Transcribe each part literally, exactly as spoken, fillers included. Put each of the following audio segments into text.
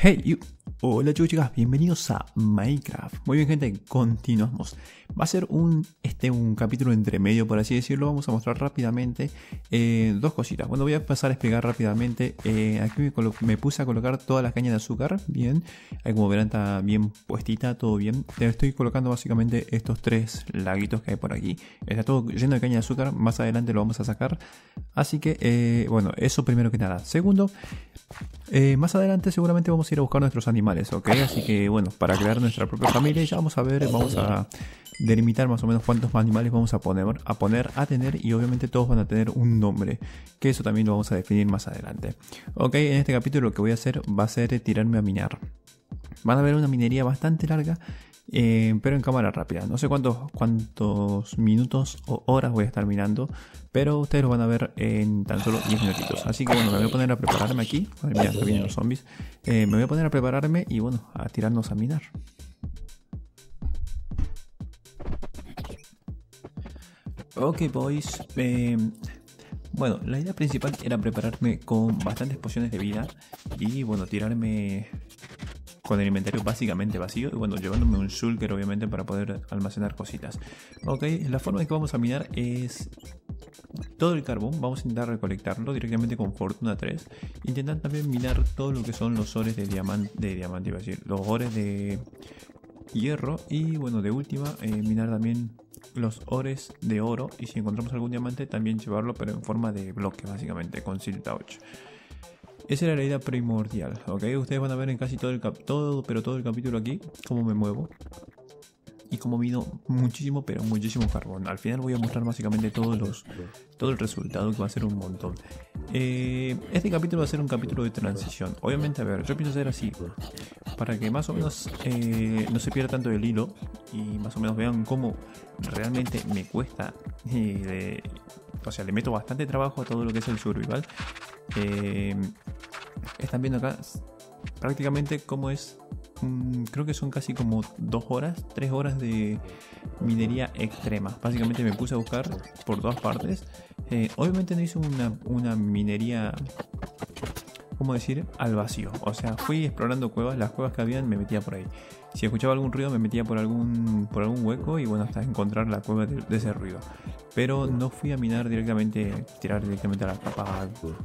Hey, you. Hola chicos, chicas, bienvenidos a Minecraft. Muy bien gente, continuamos. Va a ser un, este, un capítulo entre medio, por así decirlo. Vamos a mostrar rápidamente eh, dos cositas. Bueno, voy a pasar a explicar rápidamente. eh, Aquí me, me puse a colocar todas las cañas de azúcar. Bien, ahí como verán está bien puestita, todo bien. Te estoy colocando básicamente estos tres laguitos que hay por aquí. Está todo lleno de caña de azúcar, más adelante lo vamos a sacar. Así que, eh, bueno, eso primero que nada. Segundo, eh, más adelante seguramente vamos a ir a buscar nuestros animales, ¿ok? Así que bueno, para crear nuestra propia familia ya vamos a ver, vamos a delimitar más o menos cuántos animales vamos a poner, a poner, a tener, y obviamente todos van a tener un nombre, que eso también lo vamos a definir más adelante. Ok, en este capítulo lo que voy a hacer va a ser tirarme a minar. Van a ver una minería bastante larga, eh, pero en cámara rápida. No sé cuántos, cuántos minutos o horas voy a estar minando, pero ustedes lo van a ver en tan solo diez minutitos. Así que bueno, me voy a poner a prepararme aquí. Ay, mira, que vienen los zombies. Eh, me voy a poner a prepararme y bueno, a tirarnos a minar. Ok boys, eh, bueno, la idea principal era prepararme con bastantes pociones de vida y bueno, tirarme con el inventario básicamente vacío y bueno, llevándome un shulker obviamente para poder almacenar cositas. Ok, la forma en que vamos a minar es todo el carbón, vamos a intentar recolectarlo directamente con Fortuna tres. Intentar también minar todo lo que son los ores de diamante, de diamante iba a decir, los ores de hierro y bueno, de última, eh, minar también los ores de oro y si encontramos algún diamante también llevarlo, pero en forma de bloque básicamente, con Silk Touch. Esa era la idea primordial, ¿ok? Ustedes van a ver en casi todo el cap todo, pero todo el capítulo aquí cómo me muevo y cómo mino muchísimo, pero muchísimo carbón. Al final voy a mostrar básicamente todos los, todo el resultado, que va a ser un montón. Eh, este capítulo va a ser un capítulo de transición. Obviamente, a ver, yo pienso hacer así para que más o menos eh, no se pierda tanto el hilo y más o menos vean cómo realmente me cuesta. Eh, de, o sea, le meto bastante trabajo a todo lo que es el survival. Eh, están viendo acá prácticamente cómo es. um, Creo que son casi como dos horas, tres horas de minería extrema. Básicamente me puse a buscar por todas partes. eh, Obviamente no hice una, una minería, ¿cómo decir? Al vacío. O sea, fui explorando cuevas, las cuevas que habían me metía por ahí. Si escuchaba algún ruido me metía por algún, por algún hueco y bueno, hasta encontrar la cueva de, de ese ruido. Pero no fui a minar directamente, tirar directamente a la capa,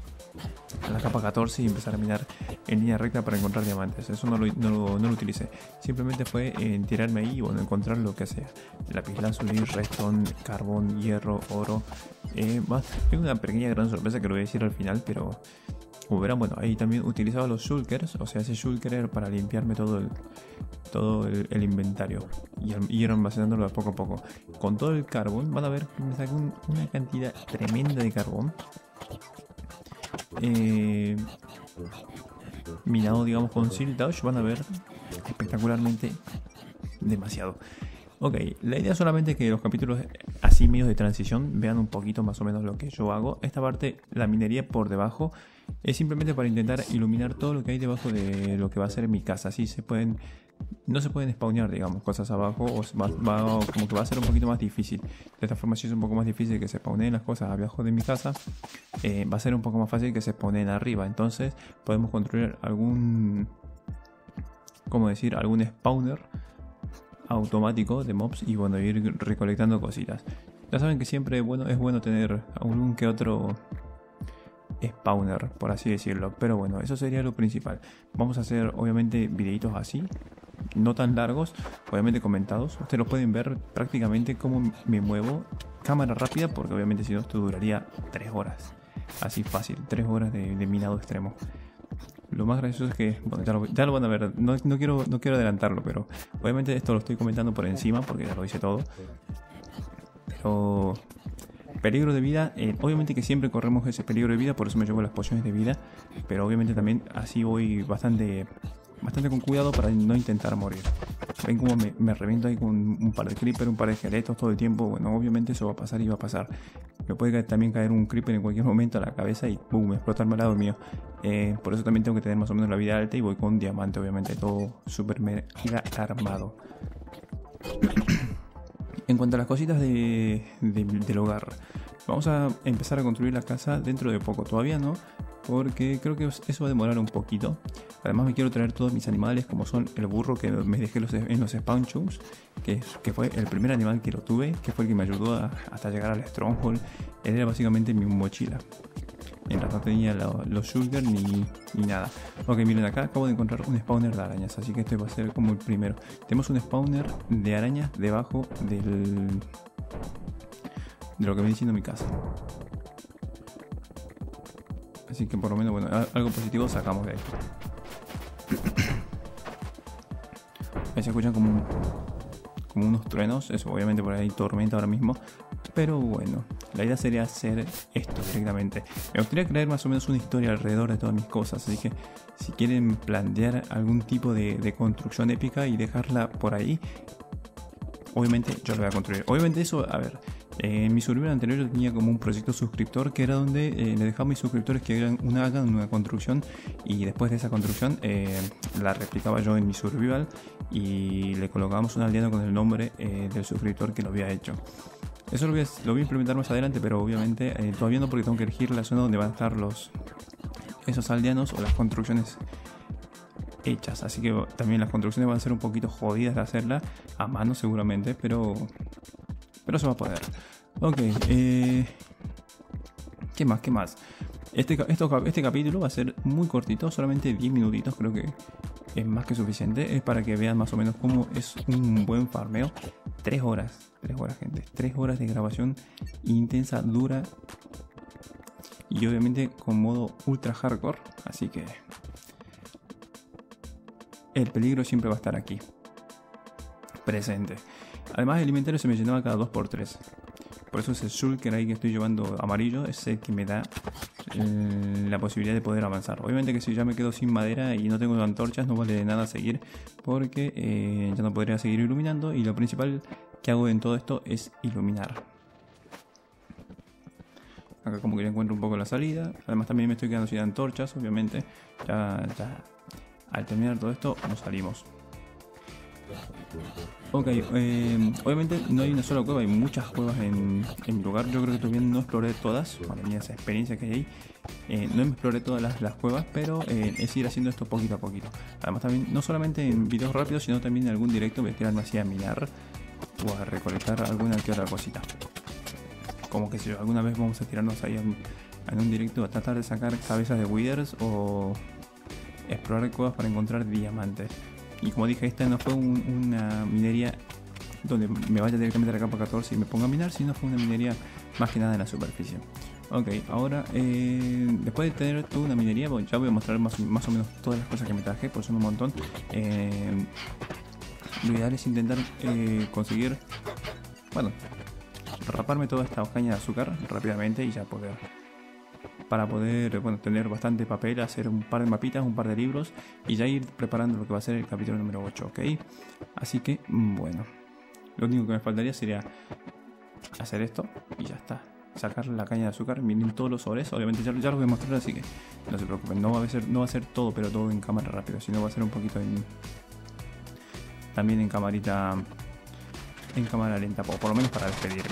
a la capa catorce y empezar a minar en línea recta para encontrar diamantes. Eso no lo, no lo, no lo utilicé. Simplemente fue en tirarme ahí y bueno, encontrar lo que sea. Lapislázuli, redstone, carbón, hierro, oro. Eh, más, hay una pequeña gran sorpresa que lo voy a decir al final, pero como verán, bueno, ahí también utilizaba los shulkers, o sea, ese shulker era para limpiarme todo el, todo el, el inventario y, y ir almacenándolo de poco a poco. Con todo el carbón, van a ver que me saqué un, una cantidad tremenda de carbón. Eh, minado, digamos, con Silk Touch, van a ver espectacularmente demasiado. Ok, la idea solamente es que los capítulos así medios de transición vean un poquito más o menos lo que yo hago. Esta parte, la minería por debajo, es simplemente para intentar iluminar todo lo que hay debajo de lo que va a ser mi casa. Así se pueden, no se pueden spawnear, digamos, cosas abajo, o va, va, como que va a ser un poquito más difícil. De esta forma, si es un poco más difícil que se spawneen las cosas abajo de mi casa, eh, va a ser un poco más fácil que se spawneen arriba. Entonces podemos construir algún, ¿cómo decir? Algún spawner automático de mobs y bueno, ir recolectando cositas. Ya saben que siempre bueno, es bueno tener algún que otro spawner, por así decirlo, pero bueno, eso sería lo principal. Vamos a hacer obviamente videitos así, no tan largos, obviamente comentados. Ustedes lo pueden ver prácticamente cómo me muevo, cámara rápida, porque obviamente si no esto duraría tres horas, así fácil, tres horas de, de minado extremo. Lo más gracioso es que, bueno, ya lo, ya lo van a ver, no, no, quiero, no quiero adelantarlo, pero obviamente esto lo estoy comentando por encima porque ya lo hice todo. Pero peligro de vida, eh, obviamente que siempre corremos ese peligro de vida, por eso me llevo las pociones de vida, pero obviamente también así voy bastante, bastante con cuidado para no intentar morir. Ven como me, me reviento ahí con un par de creepers, un par de esqueletos todo el tiempo. Bueno, obviamente eso va a pasar y va a pasar. Me puede caer, también caer un creeper en cualquier momento a la cabeza y boom, explotarme al lado mío. Eh, por eso también tengo que tener más o menos la vida alta y voy con un diamante, obviamente, todo súper mega armado. En cuanto a las cositas de, de, del hogar, vamos a empezar a construir la casa dentro de poco. Todavía no, porque creo que eso va a demorar un poquito. Además me quiero traer todos mis animales, como son el burro que me dejé los, en los spawn shows, que, que fue el primer animal que lo tuve, que fue el que me ayudó a, hasta llegar al Stronghold. Él era básicamente mi mochila, mientras no tenía lo, los sugar ni, ni nada. Ok, miren, acá acabo de encontrar un spawner de arañas, así que este va a ser como el primero. Tenemos un spawner de arañas debajo del, de lo que viene siendo mi casa. Así que por lo menos, bueno, algo positivo sacamos de esto. Ahí se escuchan como, como unos truenos. Eso, obviamente por ahí hay tormenta ahora mismo. Pero bueno, la idea sería hacer esto directamente. Me gustaría crear más o menos una historia alrededor de todas mis cosas. Así que si quieren plantear algún tipo de, de construcción épica y dejarla por ahí, obviamente yo lo voy a construir. Obviamente eso, a ver, eh, en mi survival anterior yo tenía como un proyecto suscriptor, que era donde eh, le dejaba a mis suscriptores que hagan una, hagan una construcción, y después de esa construcción eh, la replicaba yo en mi survival y le colocábamos un aldeano con el nombre eh, del suscriptor que lo había hecho. Eso lo voy, a, lo voy a implementar más adelante, pero obviamente eh, todavía no, porque tengo que elegir la zona donde van a estar los esos aldeanos o las construcciones hechas. Así que también las construcciones van a ser un poquito jodidas de hacerla a mano seguramente, pero pero se va a poder. Ok, eh, ¿qué más? ¿Qué más? Este, esto, este capítulo va a ser muy cortito, solamente diez minutitos, creo que es más que suficiente. Es para que vean más o menos cómo es un buen farmeo. tres horas, tres horas, gente. tres horas de grabación intensa, dura. Y obviamente con modo ultra hardcore. Así que el peligro siempre va a estar aquí, presente. Además el inventario se me llenaba cada dos por tres. Por eso ese shulker ahí que estoy llevando amarillo es el que me da eh, la posibilidad de poder avanzar. Obviamente que si ya me quedo sin madera y no tengo antorchas, no vale de nada seguir, porque eh, ya no podría seguir iluminando. Y lo principal que hago en todo esto es iluminar. Acá como que ya encuentro un poco la salida. Además también me estoy quedando sin antorchas, obviamente. Ya, ya al terminar todo esto nos salimos. Ok, eh, obviamente no hay una sola cueva, hay muchas cuevas en, en mi lugar. Yo creo que todavía no exploré todas, para mí esa experiencia que hay ahí. Eh, no exploré todas las, las cuevas, pero eh, es ir haciendo esto poquito a poquito. Además también, no solamente en videos rápidos, sino también en algún directo me tirarme así a minar o a recolectar alguna que otra cosita. Como que si alguna vez vamos a tirarnos ahí en, en un directo a tratar de sacar cabezas de withers o explorar cuevas para encontrar diamantes. Y como dije, esta no fue un, una minería donde me vaya directamente a la capa catorce y me ponga a minar, sino fue una minería más que nada en la superficie. Ok, ahora eh, después de tener toda una minería, bueno, ya voy a mostrar más, más o menos todas las cosas que me traje, pues son un montón. Eh, lo ideal es intentar eh, conseguir, bueno, raparme toda esta caña de azúcar rápidamente y ya poder, para poder, bueno, tener bastante papel, hacer un par de mapitas, un par de libros y ya ir preparando lo que va a ser el capítulo número ocho, ¿ok? Así que, bueno, lo único que me faltaría sería hacer esto y ya está. Sacar la caña de azúcar, miren todos los sobres, obviamente ya, ya los voy a mostrar, así que no se preocupen, no va a ser, no va a ser todo, pero todo en cámara rápido, sino va a ser un poquito en, también en camarita, en cámara lenta, por, por lo menos para despedirme.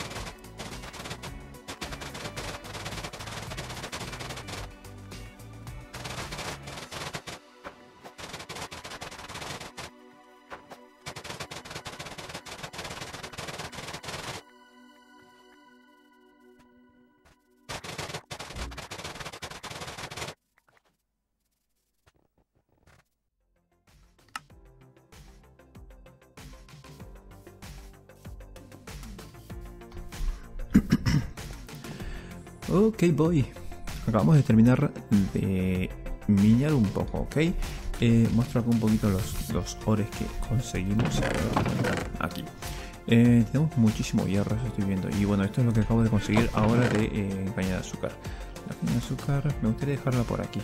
Ok, boy, acabamos de terminar de minar un poco, ok. Eh, muestro acá un poquito los, los ores que conseguimos aquí. Eh, tenemos muchísimo hierro, eso estoy viendo. Y bueno, esto es lo que acabo de conseguir ahora de eh, caña de azúcar. La caña de azúcar me gustaría dejarla por aquí.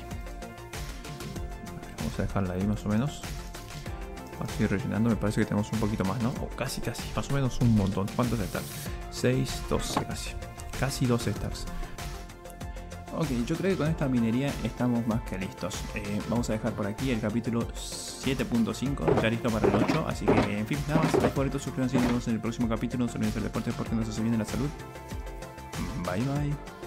Vamos a dejarla ahí más o menos. Vamos a ir rellenando, me parece que tenemos un poquito más, ¿no? O casi, casi, más o menos un montón. ¿Cuántos stacks? seis, doce casi. Casi doce stacks. Ok, yo creo que con esta minería estamos más que listos. Eh, vamos a dejar por aquí el capítulo siete punto cinco, ya listo para el ocho. Así que, en fin, nada más. Like, favoritos, suscríbanse y nos vemos en el próximo capítulo. No se olviden del deporte porque nos hace bien en la salud. Bye bye.